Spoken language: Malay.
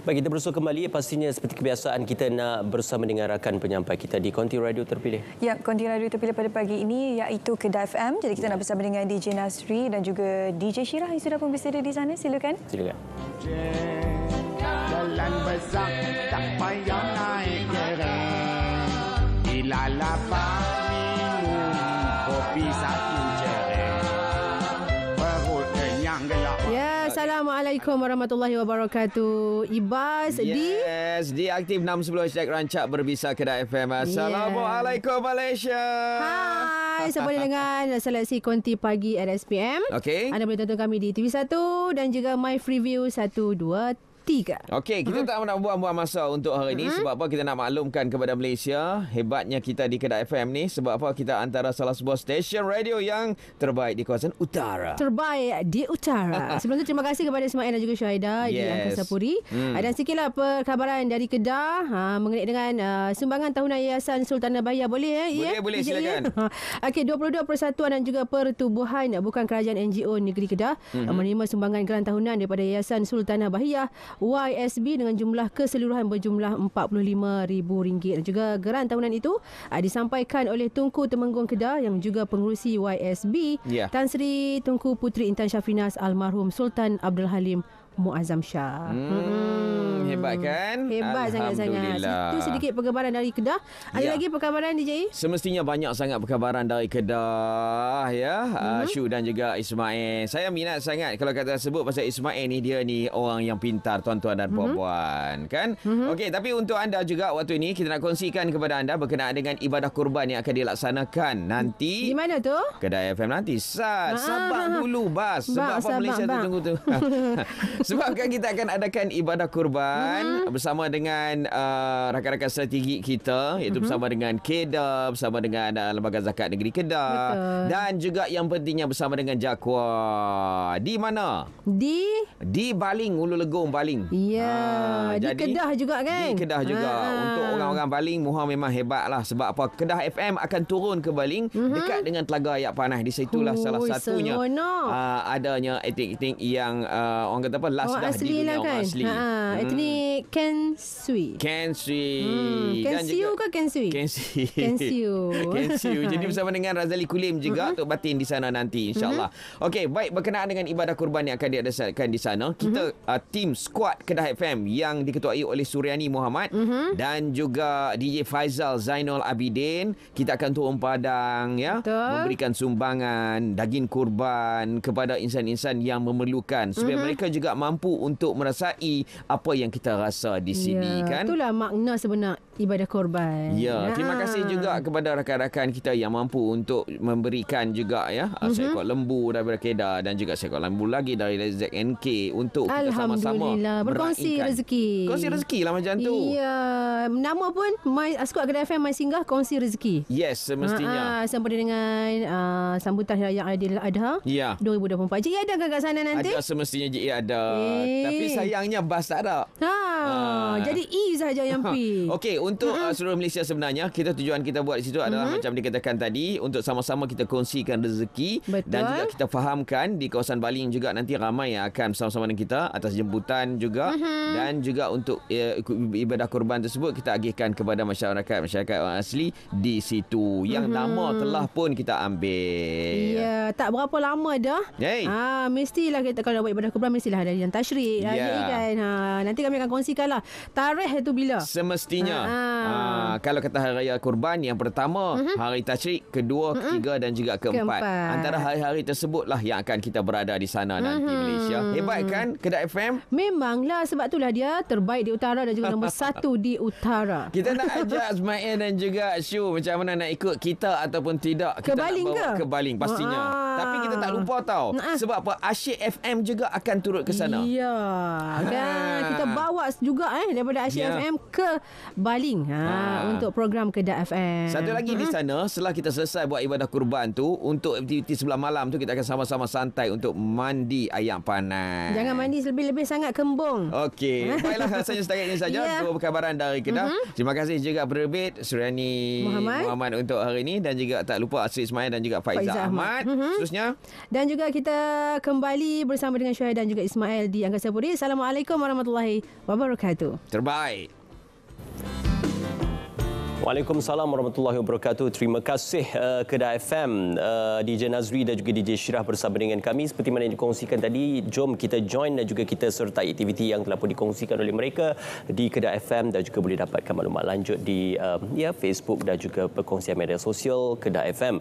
Baik, kita bersua kembali. Pastinya seperti kebiasaan kita nak bersama dengan rakan penyampai kita di konti radio terpilih. Ya, konti radio terpilih pada pagi ini iaitu Kedah FM. Jadi kita nak bersama dengan DJ Nasri dan juga DJ Syirah yang sudah pun bersedia di sana. Silakan. Silakan. Jalan besar tak payah naik kereta. Dilalapang minum kopi satu cerek. Perut kenyang gelap. Ya, Assalamualaikum warahmatullahi wabarakatuh. Ibas di Aktif 610 #rancak berbisa Kedah FM. Assalamualaikum Malaysia. Hai, sempena dengan seleksi konti pagi RSPM. Okey. Anda boleh tonton kami di TV1 dan juga My Freeview 123. Okey, kita tak nak buang-buang masa untuk hari ini. Sebab apa? Kita nak maklumkan kepada Malaysia hebatnya kita di Kedah FM ni. Sebab apa? Kita antara salah sebuah stesen radio yang terbaik di kawasan utara. Terbaik di utara. Sebelum tu terima kasih kepada Ismail dan juga Syuhaida di Angkasa Puri. Dan sikitlah perkhabaran dari Kedah mengenai dengan sumbangan tahunan Yayasan Sultanah Bahiyah. Boleh Boleh silakan. Okey, 22 persatuan dan juga pertubuhan bukan kerajaan NGO negeri Kedah menerima sumbangan geran tahunan daripada Yayasan Sultanah Bahiyah YSB dengan jumlah keseluruhan berjumlah RM45,000 dan juga geran tahunan itu disampaikan oleh Tunku Temenggung Kedah yang juga pengerusi YSB Tan Sri Tunku Puteri Intan Syafinas almarhum Sultan Abdul Halim Muazzam Shah. Hebat kan? Hebat sangat-sangat. Itu sedikit perkabaran dari Kedah. Ada lagi perkabaran DJ? Semestinya banyak sangat perkabaran dari Kedah ya. Syu dan juga Ismail. Saya minat sangat kalau kata sebut pasal Ismail ni, dia ni orang yang pintar, tuan-tuan dan puan-puan kan. Okey, tapi untuk anda juga waktu ini kita nak kongsikan kepada anda berkenaan dengan ibadah kurban yang akan dilaksanakan nanti. Di mana tu? Kedah FM nanti. Sabar dulu bas. Sebab apa Malaysia tu tunggu tu. Sebab kan kita akan adakan ibadah kurban bersama dengan rakan-rakan strategi kita, iaitu bersama dengan KEDA, bersama dengan Lembaga Zakat Negeri Kedah. Betul. Dan juga yang pentingnya bersama dengan Jakwa. Di mana? Di Baling, Ulu Legong Baling. Ya, di Kedah juga kan? Di Kedah juga. Untuk orang-orang Baling, Muha memang hebat lah. Sebab apa? Kedah FM akan turun ke Baling dekat dengan Telaga Ayak Panah. Di situlah salah satunya adanya etnik-etnik yang orang kata apa, last dah di dunia kan? asli. Etnik Kensui. Kensiu ke Kensui? Kensiu. Jadi bersama dengan Razali Kulim juga Tok Batin di sana nanti insya-Allah. Okey, baik, berkenaan dengan ibadah kurban yang akan diadakan di sana, kita tim skuad Kedah FM yang diketuai oleh Suryani Muhammad dan juga DJ Faizal Zainal Abidin, kita akan turun padang ya. Betul. Memberikan sumbangan daging kurban kepada insan-insan yang memerlukan supaya mereka juga mampu untuk merasai apa yang kita rasa di sini kan. Itulah makna sebenar ibadah korban. Ya, terima kasih juga kepada rakan-rakan kita yang mampu untuk memberikan juga ya seekor lembu daripada Kedah dan juga seekor lembu lagi dari ZNK untuk kita sama-sama berkongsi rezeki. Kongsi rezeki lah macam tu. Ya, nama pun Skuad Kedah FM My Singgah kongsi rezeki. Yes, semestinya. Sempena dengan sambutan Hari Raya Aidiladha 2024. Cik ada kat sana nanti? Ada, semestinya Cik ada. Tapi sayangnya bas tak ada. Jadi sahaja yang pi. Okey, untuk seluruh Malaysia sebenarnya tujuan kita buat di situ adalah macam dikatakan tadi, untuk sama-sama kita kongsikan rezeki. Betul. Dan juga kita fahamkan di kawasan Baling juga nanti ramai yang akan bersama-sama dengan kita atas jemputan juga. Dan juga untuk ibadah kurban tersebut kita agihkan kepada masyarakat orang asli di situ yang nama telah pun kita ambil. Ya, tak berapa lama dah. Mestilah kita kalau nak buat ibadah kurban mestilah ada yang tasyrik kan. Nanti kami akan kongsikan lah tarikh itu bila. Semestinya kalau kata hari raya kurban, yang pertama hari tasyrik, kedua, ketiga dan juga keempat. Antara hari-hari tersebutlah yang akan kita berada di sana nanti Malaysia. Hebat kan Kedah FM? Memanglah, sebab itulah dia terbaik di utara dan juga nombor 1 di utara. Kita nak ajak Ismail dan juga Syu macam mana nak ikut kita ataupun tidak. Kita ke Baling nak bawa ke Baling pastinya. Tapi kita tak lupa tau. Sebab apa? Asyik FM juga akan turut ke sana. Ya kan. Kita bawa juga daripada Asyik FM ke Baling berpaling untuk program Kedah FM. Satu lagi di sana, setelah kita selesai buat ibadah kurban tu, untuk aktiviti sebelah malam tu kita akan sama-sama santai untuk mandi ayam panas. Jangan mandi lebih-lebih sangat kembung. Okey, baiklah, rasanya setakat ini saja dua perkabaran dari Kedah. Terima kasih juga penerbit Suryani Muhammad untuk hari ini, dan juga tak lupa Asri Ismail dan juga Faizah Ahmad. Khususnya. Dan juga kita kembali bersama dengan Syuhaib dan juga Ismail di Angkasa Puri. Assalamualaikum warahmatullahi wabarakatuh. Terbaik. Waalaikumsalam warahmatullahi wabarakatuh. Terima kasih Kedah FM, DJ Nazri dan juga DJ Syirah bersama dengan kami. Seperti mana yang dikongsikan tadi, jom kita join dan juga kita sertai aktiviti yang telah pun dikongsikan oleh mereka di Kedah FM, dan juga boleh dapatkan maklumat lanjut di Facebook dan juga perkongsian media sosial Kedah FM.